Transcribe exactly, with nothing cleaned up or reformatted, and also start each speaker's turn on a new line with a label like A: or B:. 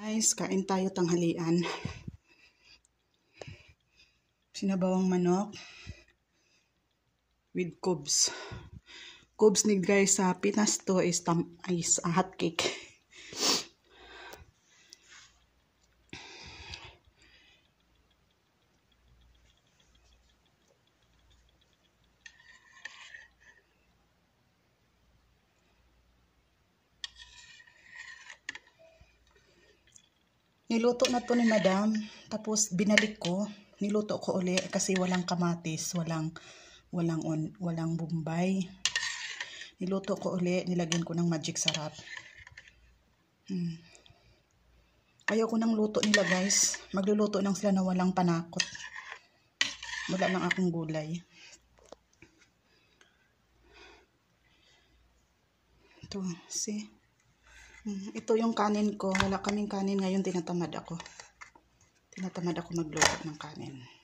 A: Guys, kain tayo tanghalian. Sinabawang manok with cubes. Cubes ni guys sa Pinas to is, tam is a hot cake. Niluto na to ni madam, tapos binalik ko, niluto ko uli kasi walang kamatis, walang walang on, walang bombay. Niluto ko uli, nilagyan ko ng magic sarap. Hmm. Ayaw ko ng luto nila guys. Magluluto lang sila na walang panakot. Wala lang akong gulay. Ito, see? Ito yung kanin ko. Wala kaming kanin ngayon. Tinatamad ako. Tinatamad ako magluto ng kanin.